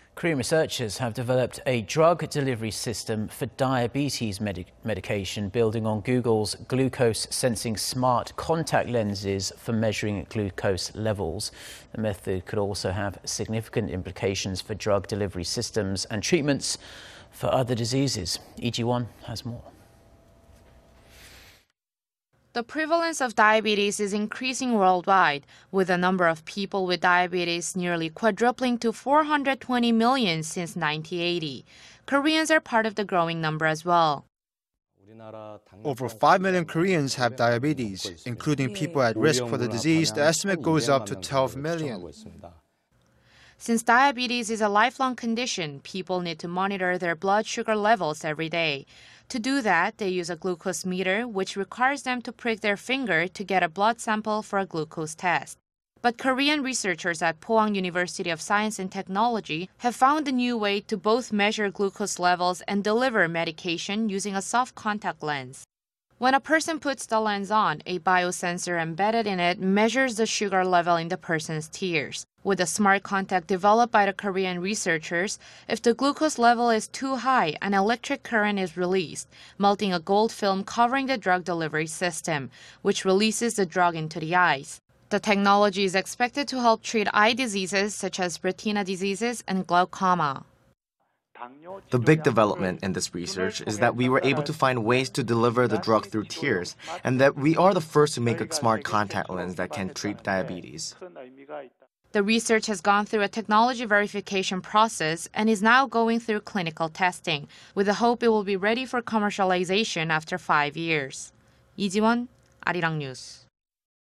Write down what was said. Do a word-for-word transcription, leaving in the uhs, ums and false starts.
Korean researchers have developed a drug delivery system for diabetes medic medication, building on Google's glucose-sensing smart contact lenses for measuring glucose levels. The method could also have significant implications for drug delivery systems and treatments for other diseases. E G one has more. The prevalence of diabetes is increasing worldwide, with the number of people with diabetes nearly quadrupling to four hundred twenty million since nineteen eighty. Koreans are part of the growing number as well. Over five million Koreans have diabetes, including people at risk for the disease. The estimate goes up to twelve million. Since diabetes is a lifelong condition, people need to monitor their blood sugar levels every day. To do that, they use a glucose meter, which requires them to prick their finger to get a blood sample for a glucose test. But Korean researchers at Pohang University of Science and Technology have found a new way to both measure glucose levels and deliver medication using a soft contact lens. When a person puts the lens on, a biosensor embedded in it measures the sugar level in the person's tears. With a smart contact developed by the Korean researchers, if the glucose level is too high, an electric current is released, melting a gold film covering the drug delivery system, which releases the drug into the eyes. The technology is expected to help treat eye diseases such as retina diseases and glaucoma. The big development in this research is that we were able to find ways to deliver the drug through tears, and that we are the first to make a smart contact lens that can treat diabetes. The research has gone through a technology verification process and is now going through clinical testing, with the hope it will be ready for commercialization after five years. 이지원, 아리랑 뉴스.